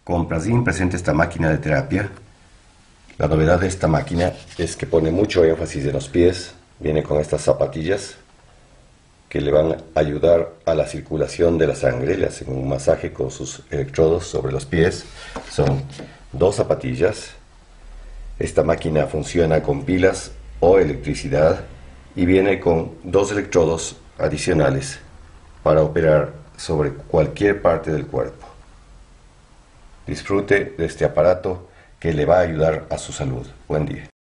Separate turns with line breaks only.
Con Prasin presenta esta máquina de terapia. La novedad de esta máquina es que pone mucho énfasis en los pies. Viene con estas zapatillas que le van a ayudar a la circulación de la sangre. Le hacen un masaje con sus electrodos sobre los pies. Son dos zapatillas. Esta máquina funciona con pilas o electricidad y viene con dos electrodos adicionales para operar sobre cualquier parte del cuerpo. Disfrute de este aparato que le va a ayudar a su salud. Buen día.